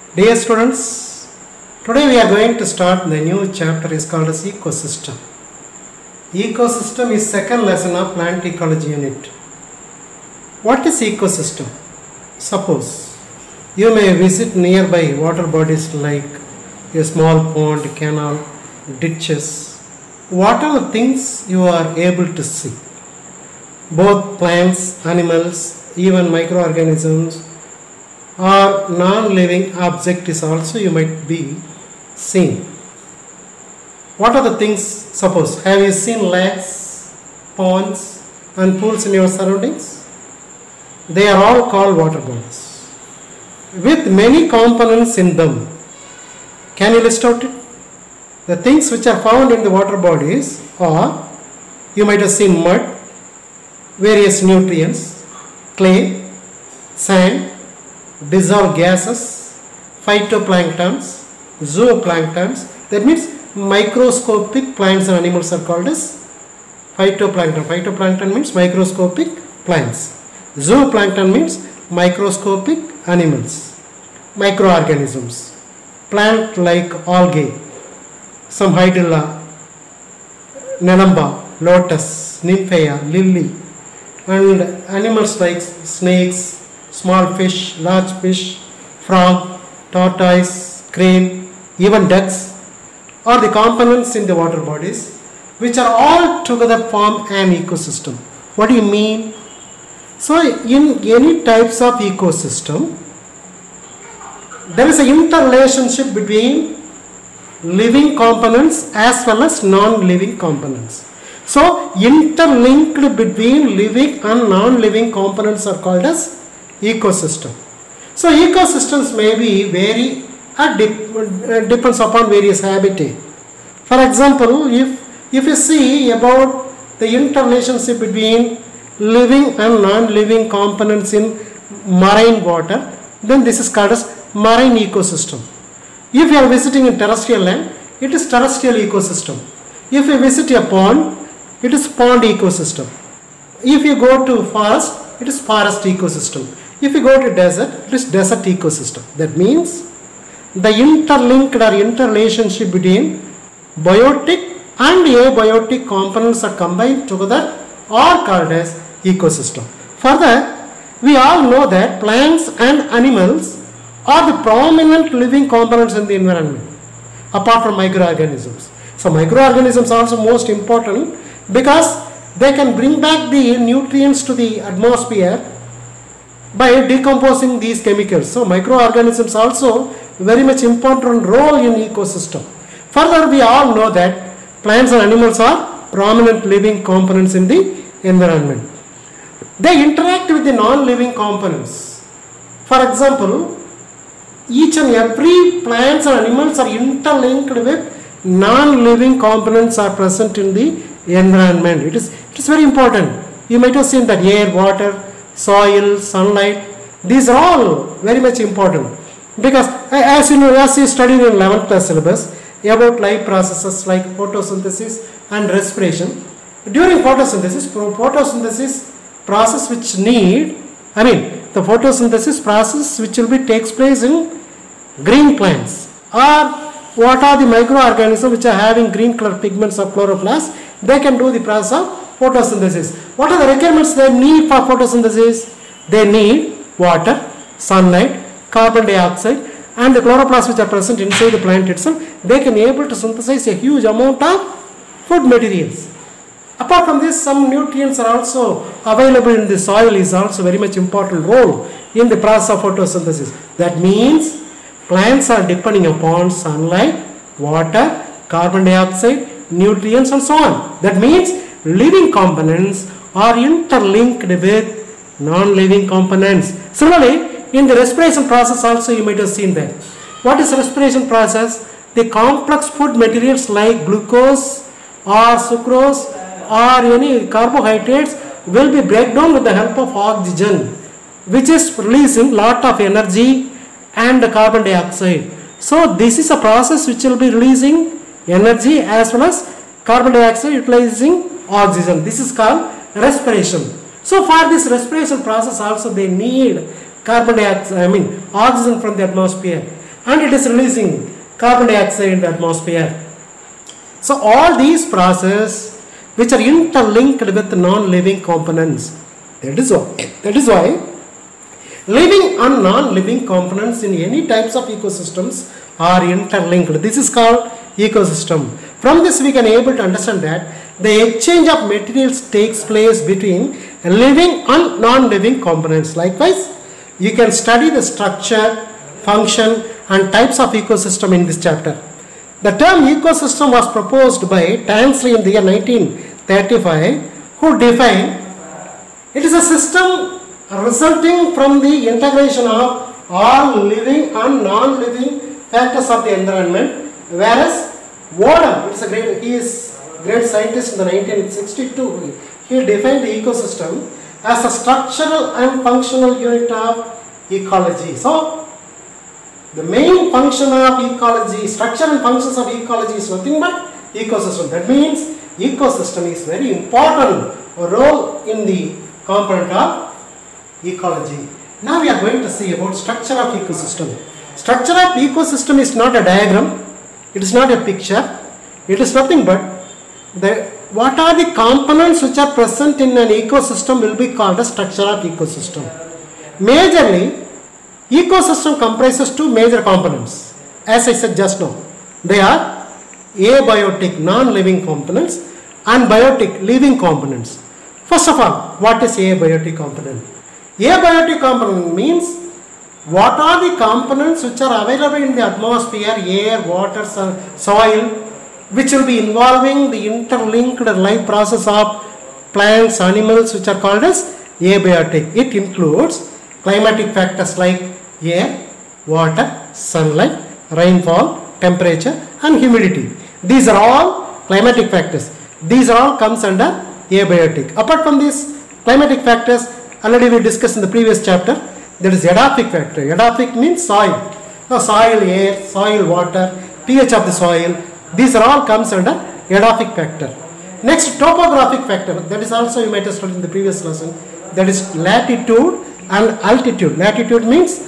Dear students, today we are going to start the new chapter is called as ecosystem. Ecosystem is second lesson of plant ecology unit. What is ecosystem? Suppose you may visit nearby water bodies like a small pond, canal, ditches. What are the things you are able to see? Both plants, animals, even microorganisms or non-living objects also you might be seeing. What are the things? Suppose, have you seen lakes, ponds and pools in your surroundings? They are all called water bodies with many components in them. Can you list out it? The things which are found in the water bodies are, you might have seen mud, various nutrients, clay, sand, dissolved gases, phytoplanktons, zooplanktons. That means microscopic plants and animals are called as phytoplankton. Phytoplankton means microscopic plants. Zooplankton means microscopic animals, microorganisms. Plant like algae, some hydrilla, nanamba, lotus, nymphea, lily, and animals like snakes, small fish, large fish, frog, tortoise, crane, even ducks are the components in the water bodies which are all together form an ecosystem. What do you mean? So in any types of ecosystem, there is an interrelationship between living components as well as non-living components. So interlinked between living and non-living components are called as ecosystem. So ecosystems may be vary depends upon various habitat. For example, if you see about the interrelationship between living and non-living components in marine water, then this is called as marine ecosystem. If you are visiting in terrestrial land, it is terrestrial ecosystem. If you visit a pond, it is pond ecosystem. If you go to forest, it is forest ecosystem. If you go to desert, it is desert ecosystem. That means the interlinked or interrelationship between biotic and abiotic components are combined together are called as ecosystem. Further, we all know that plants and animals are the prominent living components in the environment apart from microorganisms. So microorganisms are also most important because they can bring back the nutrients to the atmosphere by decomposing these chemicals. So microorganisms also very much important role in ecosystem. Further, we all know that plants and animals are prominent living components in the environment. They interact with the non-living components. For example, each and every plants and animals are interlinked with non-living components are present in the environment. It is very important. You might have seen that air, water, soil, sunlight, these are all very much important because as you know, as you studied in 11th class syllabus about life processes like photosynthesis and respiration. During photosynthesis process which the photosynthesis process which will be takes place in green plants, or what are the microorganisms which are having green color pigments of chloroplast, they can do the process of photosynthesis. What are the requirements they need for photosynthesis? They need water, sunlight, carbon dioxide and the chloroplasts which are present inside the plant itself. They can able to synthesize a huge amount of food materials. Apart from this, some nutrients are also available in the soil is also very much important role in the process of photosynthesis. That means plants are depending upon sunlight, water, carbon dioxide, nutrients and so on. That means living components are interlinked with non-living components. Similarly, in the respiration process also you might have seen that. What is respiration process? The complex food materials like glucose or sucrose or any carbohydrates will be break down with the help of oxygen, which is releasing lot of energy and carbon dioxide. So this is a process which will be releasing energy as well as carbon dioxide utilizing oxygen. This is called respiration. So for this respiration process also they need carbon dioxide, oxygen from the atmosphere. and it is releasing carbon dioxide in the atmosphere. So all these processes which are interlinked with non-living components. That is why living and non-living components in any types of ecosystems are interlinked. This is called ecosystem. From this we can able to understand that the exchange of materials takes place between living and non-living components. Likewise, you can study the structure, function and types of ecosystem in this chapter. The term ecosystem was proposed by Tansley in the year 1935, who defined it is a system resulting from the integration of all living and non-living factors of the environment, whereas Wadham, he is a great scientist in the 1962, he defined the ecosystem as a structural and functional unit of ecology. So, the main function of ecology, structure and functions of ecology is nothing but ecosystem. That means ecosystem is very important role in the component of ecology. Now we are going to see about structure of ecosystem. Structure of ecosystem is not a diagram, it is not a picture, it is nothing but what are the components which are present in an ecosystem will be called a structure of ecosystem. Majorly, ecosystem comprises two major components. As I said just now, they are abiotic non-living components and biotic living components. First of all, what is abiotic component? Abiotic component means what are the components which are available in the atmosphere, air, water, soil, which will be involving the interlinked life process of plants, animals, which are called as abiotic. It includes climatic factors like air, water, sunlight, rainfall, temperature and humidity. These are all climatic factors. These are all comes under abiotic. Apart from these climatic factors, already we discussed in the previous chapter, there is edaphic factor. Edaphic means soil. So soil, air, soil, water, pH of the soil. These are all comes under edaphic factor. Next, topographic factor. That is also you might have studied in the previous lesson. That is latitude and altitude. Latitude means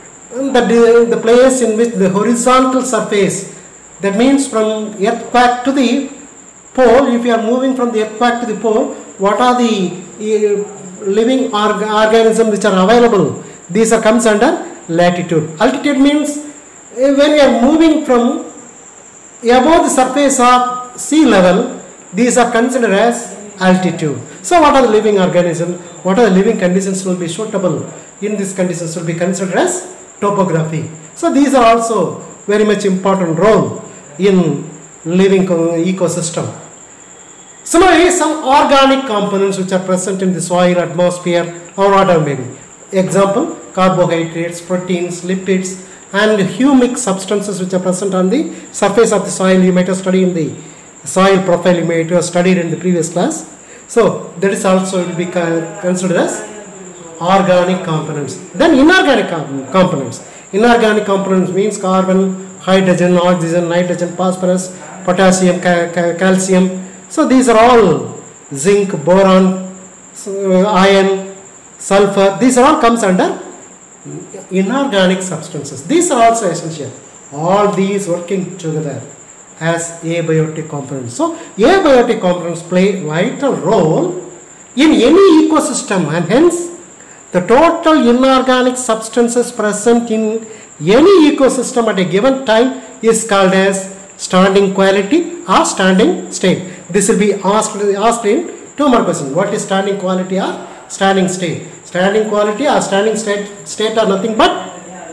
the place in which the horizontal surface. That means from earthquake to the pole. If you are moving from the earthquake to the pole, what are the living organisms which are available? These are comes under latitude. Altitude means when you are moving from above the surface of sea level, these are considered as altitude. So what are the living organisms? What are the living conditions will be suitable? In these conditions will be considered as topography. So these are also very much important role in living ecosystem. Similarly, some organic components which are present in the soil, atmosphere or whatever may be. Example, carbohydrates, proteins, lipids and humic substances which are present on the surface of the soil. You might have studied in the soil profile, you might have studied in the previous class. So that is also will be considered as organic components. Then inorganic components. Inorganic components means carbon, hydrogen, oxygen, nitrogen, phosphorus, potassium, calcium. So these are all zinc, boron, iron, sulfur. These are all comes under inorganic substances. These are also essential. All these working together as abiotic components. So abiotic components play vital role in any ecosystem, and hence the total inorganic substances present in any ecosystem at a given time is called as standing quality or standing state. This will be asked in 2 more questions. What is standing quality or standing state? Standing quality or standing state are nothing but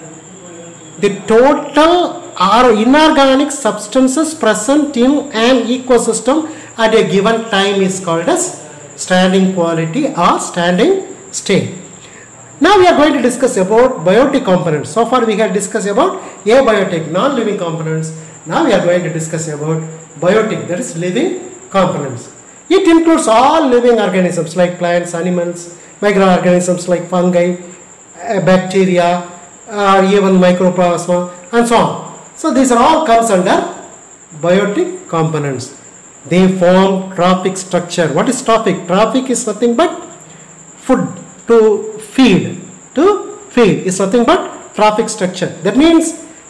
the total or inorganic substances present in an ecosystem at a given time is called as standing quality or standing state. Now we are going to discuss about biotic components. So far we have discussed about abiotic, non-living components. Now we are going to discuss about biotic, that is living components. It includes all living organisms like plants, animals, microorganisms like fungi, bacteria, even microplasma and so on. So these are all comes under biotic components. They form trophic structure. What is trophic? Trophic is nothing but food, to feed. To feed is nothing but trophic structure. That means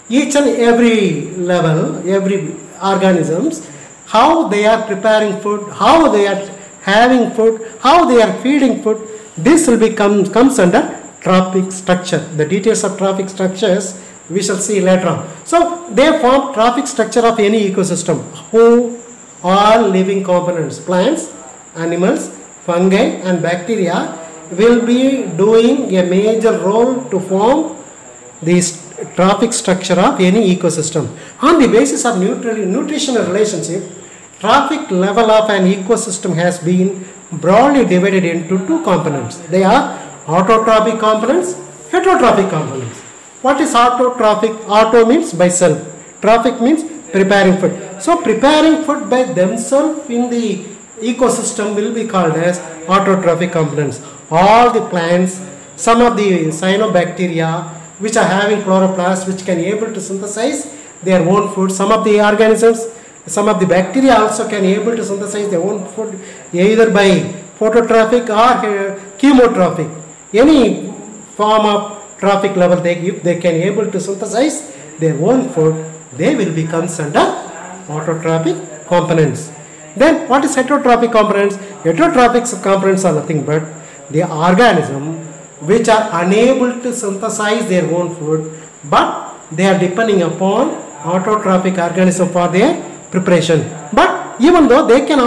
each and every level, every organisms, how they are preparing food, how they are having food, how they are feeding food, this will comes under trophic structure. The details of trophic structures we shall see later on. So they form trophic structure of any ecosystem. Who? All living components, plants, animals, fungi and bacteria will be doing a major role to form this trophic structure of any ecosystem. On the basis of nutritional relationship, trophic level of an ecosystem has been broadly divided into two components. They are autotrophic components, heterotrophic components. What is autotrophic? Auto means by self. Trophic means preparing food. So preparing food by themselves in the ecosystem will be called as autotrophic components. All the plants, some of the cyanobacteria which are having chloroplasts which can able to synthesize their own food. Some of the organisms, some of the bacteria also can able to synthesize their own food either by phototrophic or chemotrophic. Any form of trophic level, if they can able to synthesize their own food, they will become under autotrophic components. Then what is heterotrophic components? Heterotrophic components are nothing but the organism which are unable to synthesize their own food, but they are depending upon autotrophic organism for their preparation. But even though they can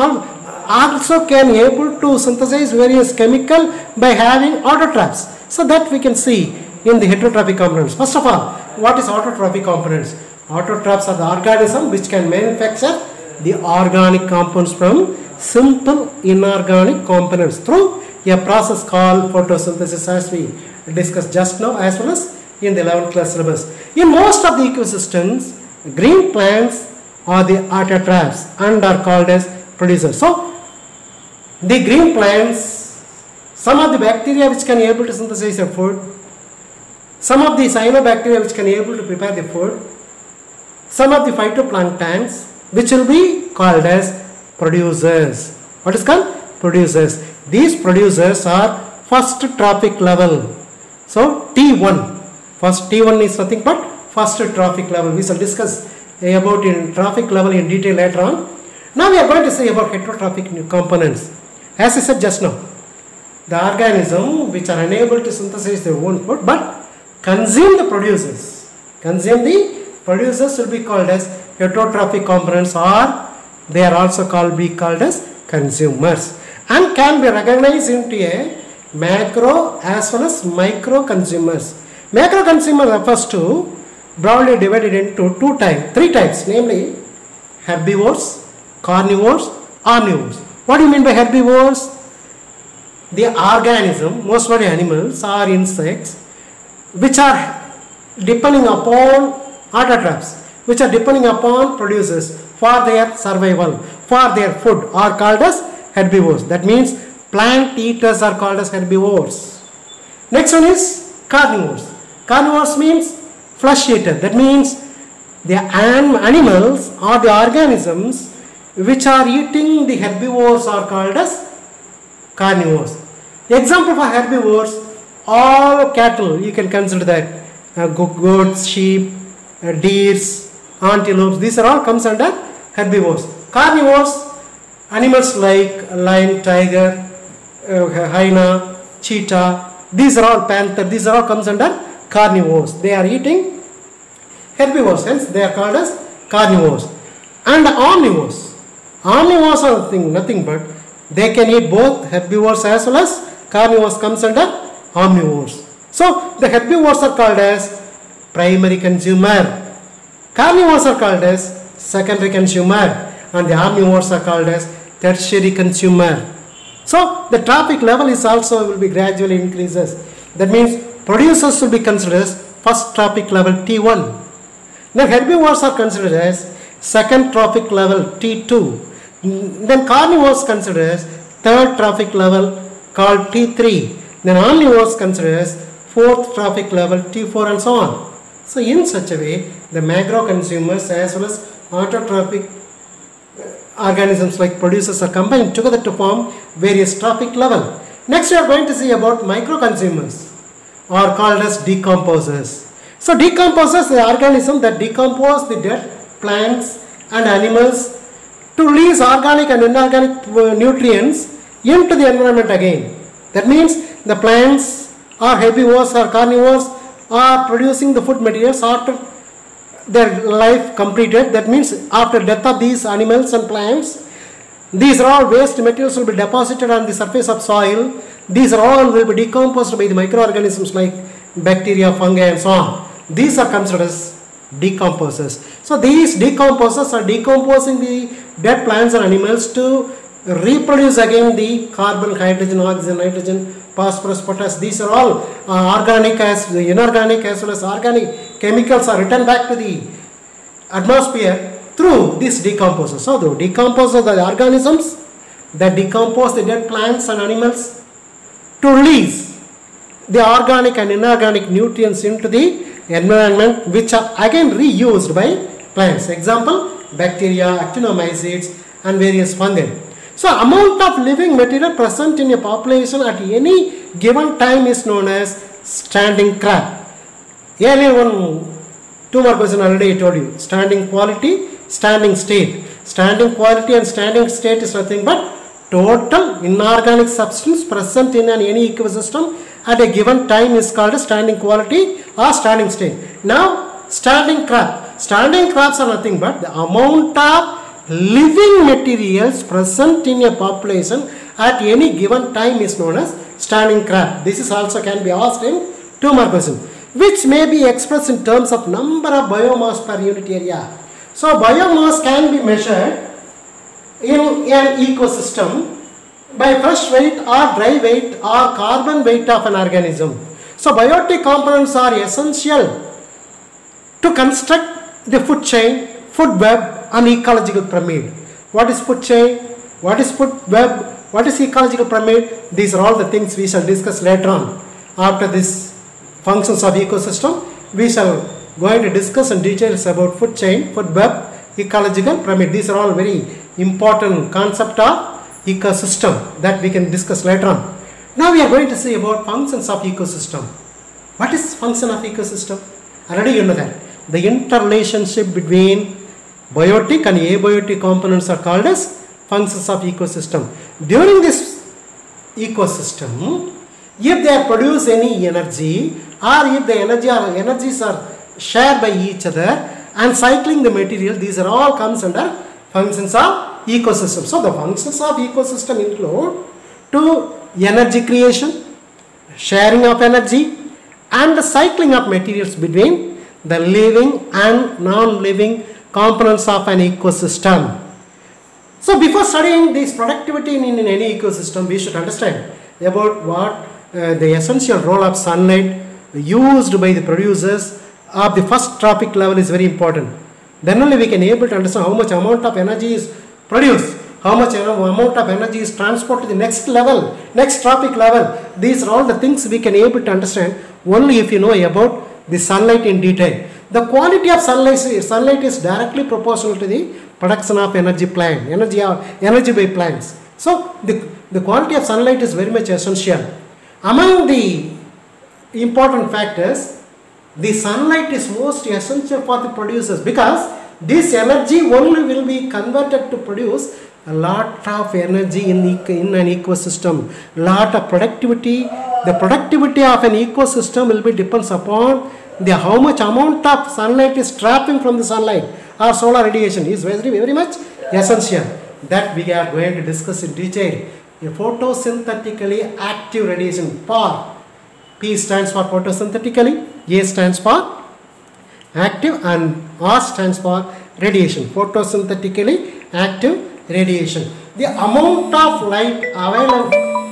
also can able to synthesize various chemical by having autotrophs. So that we can see in the heterotrophic components. First of all, what is autotrophic components? Autotrophs are the organism which can manufacture the organic compounds from simple inorganic components through a process called photosynthesis, as we discussed just now as well as in the 11th class syllabus. In most of the ecosystems, green plants are the autotrophs and are called as producers. So the green plants, some of the bacteria which can able to synthesize the food, some of the cyanobacteria which can able to prepare the food, some of the phytoplanktons which will be called as producers. What is called? Producers. These producers are first trophic level. So T1. First T1 is nothing but first trophic level. We shall discuss about in trophic level in detail later on. Now we are going to say about heterotrophic components. As I said just now, the organism which are unable to synthesize their own food but consume the producers. Consume the producers will be called as heterotrophic components, or they are also be called as consumers, and can be recognized into a macro as well as micro consumers. Macro consumer refers to broadly divided into three types, namely herbivores, carnivores, omnivores. What do you mean by herbivores? The organism, most of the animals or insects which are depending upon autotrophs, which are depending upon producers for their survival, for their food, are called as herbivores. That means plant eaters are called as herbivores. Next one is carnivores. Carnivores means flesh eater. That means the animals or the organisms which are eating the herbivores are called as carnivores. Example for herbivores, all cattle, you can consider that goats, sheep, deers, antelopes, these are all comes under herbivores. Carnivores, animals like lion, tiger, hyena, cheetah, these are all panther, these are all comes under carnivores. They are eating herbivores, hence they are called as carnivores. And omnivores. Omnivores are nothing but they can eat both herbivores as well as carnivores, comes under omnivores. So the herbivores are called as primary consumer. Carnivores are called as secondary consumer, and the omnivores are called as tertiary consumer. So the trophic level is also will be gradually increases. That means producers will be considered as first trophic level T1. Then herbivores are considered as second trophic level T2. Then carnivores considered as third trophic level called T3. Then omnivores considered as fourth trophic level T4, and so on. So in such a way, the macro consumers as well as autotrophic organisms like producers are combined together to form various trophic level. Next we are going to see about micro consumers, or called as decomposers. So decomposes the organism that decompose the dead plants and animals to release organic and inorganic nutrients into the environment again. That means the plants are herbivores or carnivores are producing the food materials after their life completed. That means after death of these animals and plants, these are all waste materials will be deposited on the surface of soil. These are all will be decomposed by the microorganisms like bacteria, fungi and so on. These are considered as decomposers. So these decomposers are decomposing the dead plants and animals to reproduce again the carbon, hydrogen, oxygen, nitrogen, phosphorus, potash. These are all organic as inorganic as well as organic chemicals are returned back to the atmosphere through these decomposers. So the decomposers are the organisms that decompose the dead plants and animals to release the organic and inorganic nutrients into the environment, which are again reused by plants. Example, bacteria, actinomycetes and various fungi. So amount of living material present in a population at any given time is known as standing crab. Earlier two more questions already I told you. Standing quality, standing state. Standing quality and standing state is nothing but total inorganic substance present in any ecosystem at a given time is called a standing quality or standing state. Now standing crab. Standing crabs are nothing but the amount of living materials present in a population at any given time is known as standing crab. This is also can be asked in two more questions, which may be expressed in terms of number of biomass per unit area. So biomass can be measured in an ecosystem by fresh weight or dry weight or carbon weight of an organism. So biotic components are essential to construct the food chain, food web and ecological pyramid. What is food chain? What is food web? What is ecological pyramid? These are all the things we shall discuss later on. After this functions of ecosystem, we shall going to discuss in details about food chain, food web, ecological pyramid. These are all very important concept of ecosystem that we can discuss later on. Now we are going to see about functions of ecosystem. What is function of ecosystem? Already you know that. The interrelationship between biotic and abiotic components are called as functions of ecosystem. During this ecosystem, if they produce any energy or if the energies are shared by each other and cycling the material, these are all comes under functions of ecosystem. So the functions of ecosystem include to energy creation, sharing of energy and the cycling of materials between the living and non-living components of an ecosystem. So before studying this productivity in any ecosystem, we should understand about what the essential role of sunlight used by the producers of the first trophic level is very important. Then only we can able to understand how much amount of energy is produced, how much amount of energy is transported to the next level, next trophic level. These are all the things we can able to understand only if you know about the sunlight in detail. The quality of sunlight is directly proportional to the production of energy by plants. So the quality of sunlight is very much essential. Among the important factors, the sunlight is most essential for the producers because this energy only will be converted to produce a lot of energy in an ecosystem, lot of productivity. The productivity of an ecosystem will be depends upon the how much amount of sunlight is trapping from the sunlight or solar radiation is very much essential. That we are going to discuss in detail. A photosynthetically active radiation, PAR. P stands for photosynthetically, A stands for active and R stands for radiation. Photosynthetically active radiation. The amount of light available,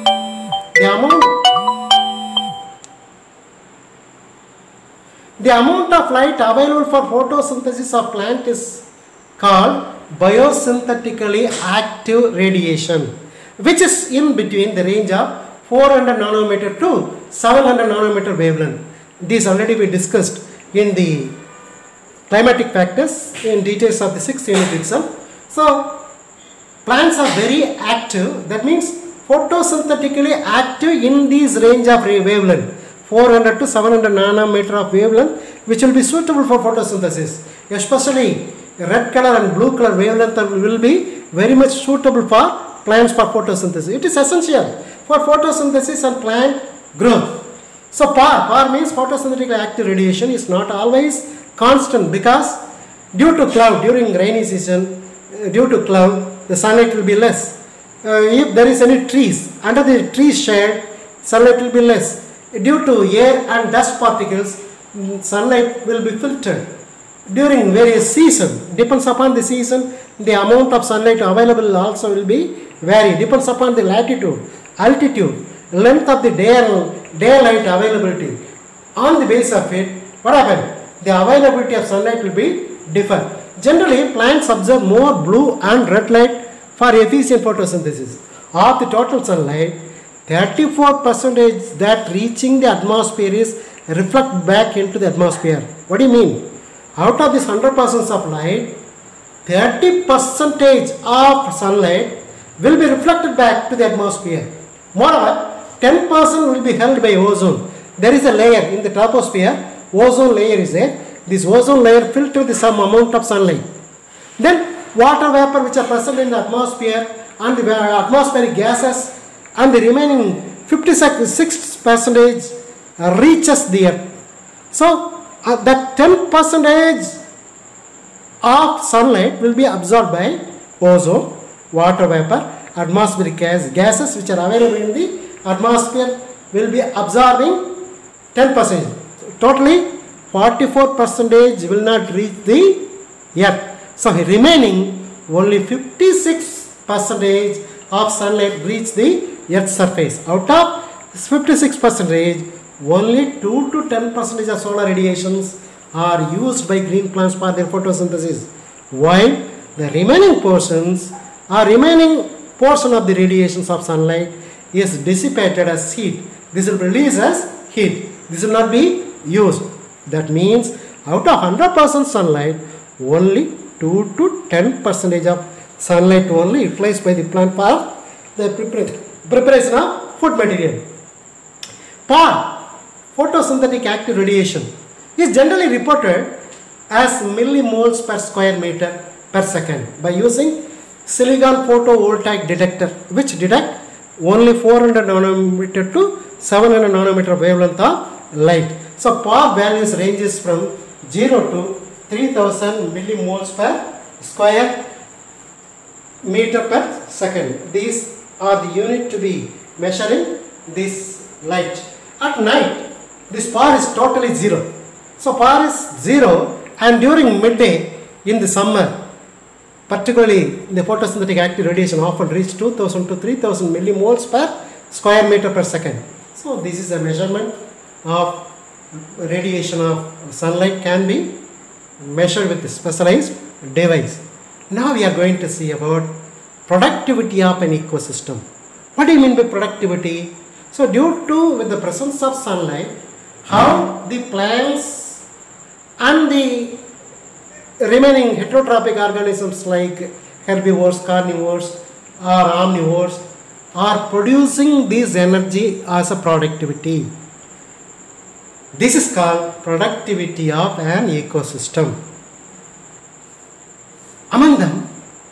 the amount of light available for photosynthesis of plant is called biosynthetically active radiation, which is in between the range of 400 nanometer to 700 nanometer wavelength. These already we discussed in the climatic factors in details of the 6th unit itself. So plants are very active, that means photosynthetically active in these range of wavelength. 400 to 700 nanometer of wavelength which will be suitable for photosynthesis. Especially red color and blue color wavelength will be very much suitable for plants for photosynthesis. It is essential for photosynthesis and plant growth. So PAR means photosynthetically active radiation is not always constant, because due to cloud, during rainy season, due to cloud, the sunlight will be less. If there is any trees, under the trees shade, sunlight will be less. Due to air and dust particles, sunlight will be filtered. During various season, depends upon the season, the amount of sunlight available also will be vary. Depends upon the latitude, altitude, length of the daylight availability. On the basis of it, what happens? The availability of sunlight will be differ. Generally, plants absorb more blue and red light for efficient photosynthesis. Of the total sunlight, 34% that reaching the atmosphere is reflect back into the atmosphere. What do you mean? Out of this 100% of light, 30% of sunlight will be reflected back to the atmosphere. Moreover, 10% will be held by ozone. There is a layer in the troposphere, ozone layer is there. This ozone layer filters some amount of sunlight. Then water vapor which are present in the atmosphere and the atmospheric gases, and the remaining 56% reaches the earth. So that 10% of sunlight will be absorbed by ozone, water vapor, atmospheric gases which are available in the atmosphere will be absorbing 10%. Totally 44% will not reach the earth. So remaining only 56% of sunlight reach the earth's surface. Out of 56%, only 2 to 10% of solar radiations are used by green plants for their photosynthesis, while the remaining portion of the radiations of sunlight is dissipated as heat. This will release as heat. This will not be used. That means out of 100% sunlight, only 2 to 10% of sunlight only utilized by the plant for the preparation of food material. PAR, photosynthetic active radiation, is generally reported as millimoles per square meter per second by using silicon photovoltaic detector, which detect only 400 nanometer to 700 nanometer wavelength of light. So PAR values ranges from 0 to 3000 millimoles per square meter per second. These are the unit to be measuring this light. At night, this PAR is totally 0. So PAR is 0, and during midday in the summer, particularly the photosynthetic active radiation often reach 2000 to 3000 millimoles per square meter per second. So this is a measurement of radiation of sunlight can be measured with a specialized device. Now we are going to see about productivity of an ecosystem. What do you mean by productivity? So due to with the presence of sunlight, how the plants and the remaining heterotrophic organisms like herbivores, carnivores or omnivores are producing this energy as a productivity. This is called productivity of an ecosystem. Among them,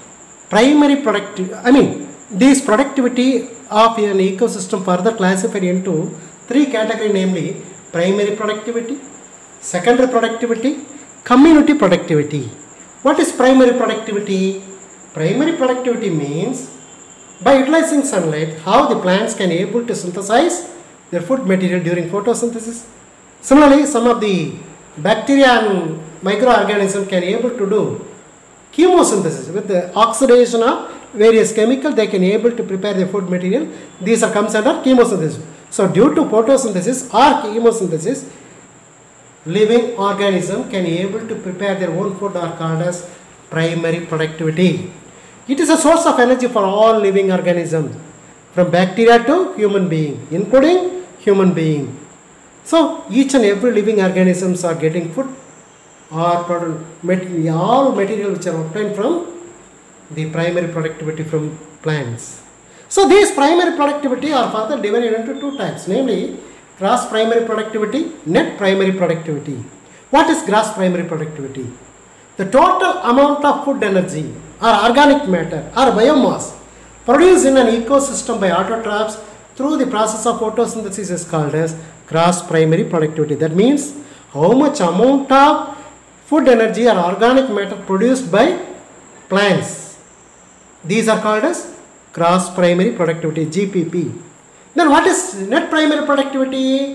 this productivity of an ecosystem further classified into 3 categories, namely primary productivity, secondary productivity, community productivity. What is primary productivity? Primary productivity means by utilizing sunlight, how the plants can able to synthesize their food material during photosynthesis. Similarly, some of the bacteria and microorganisms can able to do chemosynthesis with the oxidation of various chemicals. They can able to prepare their food material. These are comes under chemosynthesis. So due to photosynthesis or chemosynthesis, living organism can able to prepare their own food are called as primary productivity. It is a source of energy for all living organisms, from bacteria to human being, including human being. So each and every living organisms are getting food or all material which are obtained from the primary productivity from plants. So these primary productivity are further divided into 2 types, namely cross primary productivity, net primary productivity. What is gross primary productivity? The total amount of food energy or organic matter or biomass produced in an ecosystem by autotrophs through the process of photosynthesis is called as gross primary productivity. That means how much amount of food energy or organic matter produced by plants. These are called as gross primary productivity, GPP. Then what is net primary productivity?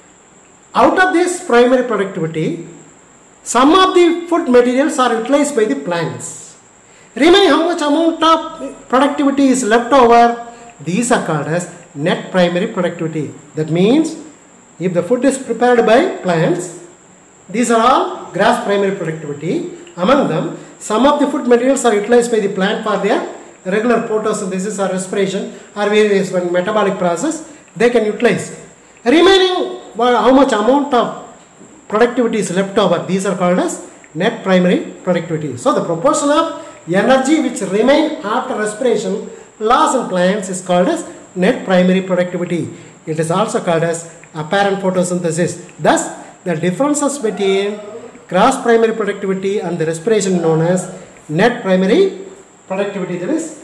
Out of this primary productivity, some of the food materials are utilized by the plants. Remaining how much amount of productivity is left over? These are called as net primary productivity. That means if the food is prepared by plants, these are all gross primary productivity. Among them, some of the food materials are utilized by the plant for their regular photosynthesis or respiration or various metabolic process. They can utilize. Remaining how much amount of productivity is left over, these are called as net primary productivity. So the proportion of energy which remain after respiration loss in plants is called as net primary productivity. It is also called as apparent photosynthesis. Thus the differences between gross primary productivity and the respiration known as net primary productivity, that is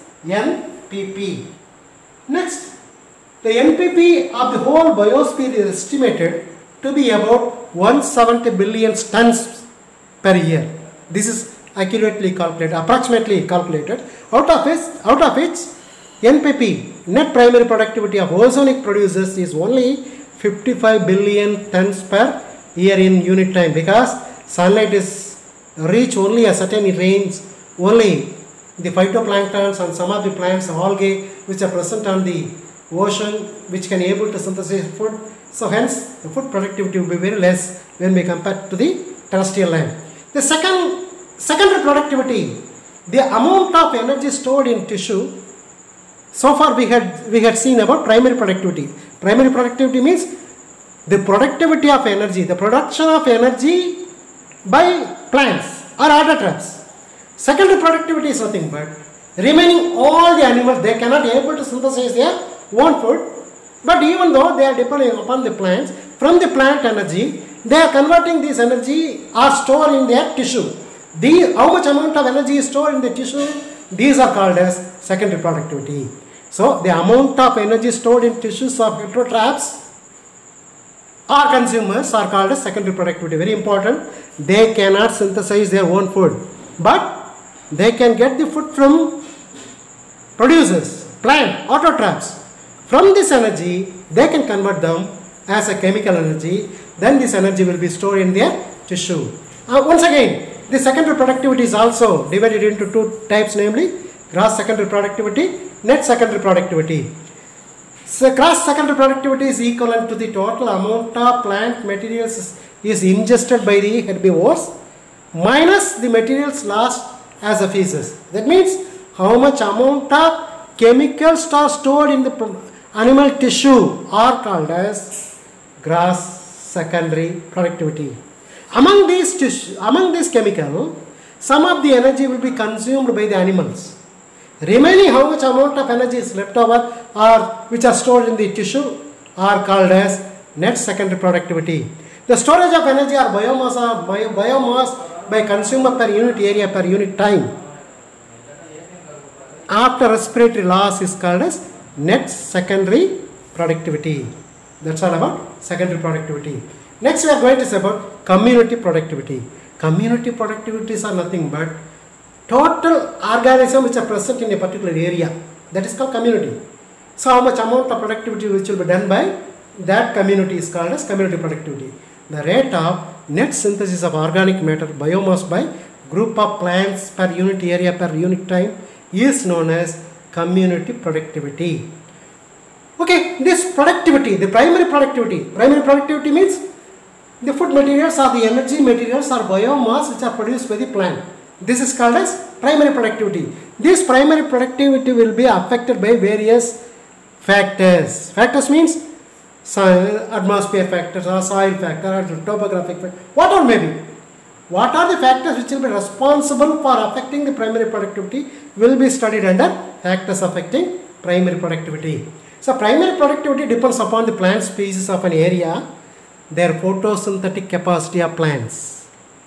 NPP. Next, the NPP of the whole biosphere is estimated to be about 170 billion tons per year. This is accurately calculated, approximately calculated. Out of which NPP, net primary productivity of ozonic producers, is only 55 billion tons per year in unit time, because sunlight is reach only a certain range. Only the phytoplanktons and some of the plants, algae, which are present on the ocean, which can able to synthesize food. So hence the food productivity will be very less when we compare to the terrestrial land. The secondary productivity, the amount of energy stored in tissue. So far we had seen about primary productivity. Primary productivity means the productivity of energy, the production of energy by plants or autotrophs. Secondary productivity is nothing but remaining all the animals, they cannot able to synthesize their own food, but even though they are depending upon the plants, from the plant energy, they are converting this energy or stored in their tissue. How much amount of energy is stored in the tissue? These are called as secondary productivity. So the amount of energy stored in tissues of heterotrophs or consumers are called as secondary productivity. Very important. They cannot synthesize their own food, but they can get the food from producers, plant, autotrophs. From this energy, they can convert them as a chemical energy. Then this energy will be stored in their tissue. Once again, the secondary productivity is also divided into two types, namely gross secondary productivity, net secondary productivity. So gross secondary productivity is equivalent to the total amount of plant materials is ingested by the herbivores minus the materials lost as a feces. That means how much amount of chemicals are stored in the animal tissue are called as gross secondary productivity. Among these chemicals, some of the energy will be consumed by the animals. Remaining how much amount of energy is left over or which are stored in the tissue are called as net secondary productivity. The storage of energy or biomass by consumer per unit area per unit time after respiratory loss is called as net secondary productivity. That's all about secondary productivity. Next we are going to say about community productivity. Community productivities are nothing but total organisms which are present in a particular area. That is called community. So how much amount of productivity which will be done by that community is called as community productivity. The rate of net synthesis of organic matter biomass by group of plants per unit area per unit time is known as community productivity. Okay, this productivity, the primary productivity means the food materials or the energy materials or biomass which are produced by the plant. This is called as primary productivity. This primary productivity will be affected by various factors. Factors means atmosphere factors or soil factor or topographic factor, whatever may be. What are the factors which will be responsible for affecting the primary productivity will be studied under factors affecting primary productivity. So primary productivity depends upon the plant species of an area, their photosynthetic capacity of plants.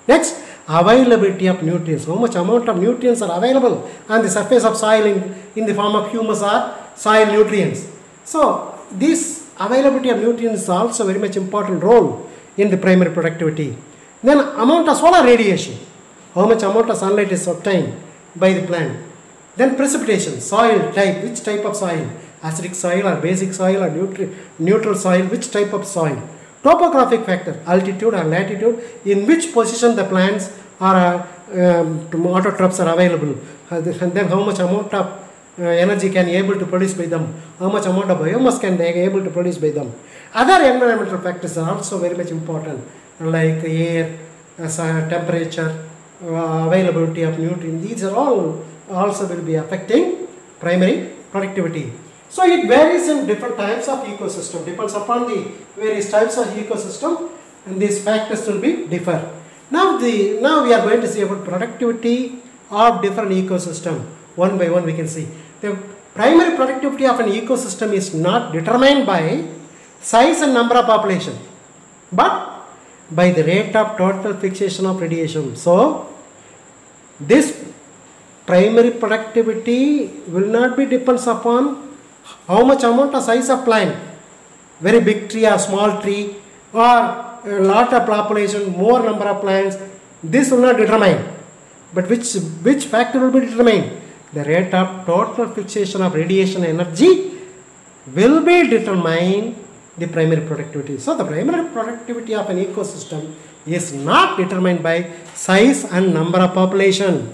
Next, availability of nutrients. How much amount of nutrients are available on the surface of soil in the form of humus or soil nutrients. So, this availability of nutrients is also very much important role in the primary productivity. Then, amount of solar radiation. How much amount of sunlight is obtained by the plant. Then precipitation, soil type, which type of soil, acidic soil or basic soil or neutral soil, which type of soil. Topographic factor, altitude or latitude, in which position the plants are autotrophs are available, and then how much amount of energy can be able to produce by them, how much amount of biomass can they be able to produce by them. Other environmental factors are also very much important, like air, temperature, availability of nutrients. These are all also will be affecting primary productivity. So it varies in different types of ecosystem, depends upon the various types of ecosystem, and these factors will be differ. Now we are going to see about productivity of different ecosystem. One by one we can see. The primary productivity of an ecosystem is not determined by size and number of population, but by the rate of total fixation of radiation. So this primary productivity will not be depends upon how much amount of size of plant, very big tree or small tree, or a lot of population, more number of plants. This will not determine. But which factor will be determined? The rate of total fixation of radiation energy will be determined the primary productivity. So the primary productivity of an ecosystem is not determined by size and number of population,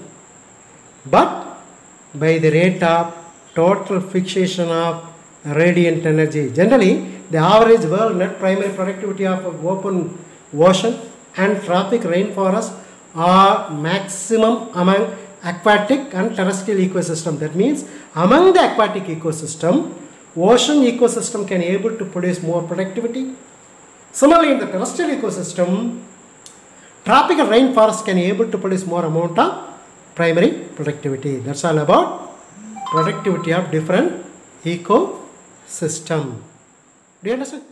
but by the rate of total fixation of radiant energy. Generally, the average world net primary productivity of open ocean and tropic rainforest are maximum among aquatic and terrestrial ecosystem. That means among the aquatic ecosystem, ocean ecosystem can able to produce more productivity. Similarly, in the terrestrial ecosystem, tropical rainforest can able to produce more amount of primary productivity. That's all about productivity of different ecosystem. Do you understand?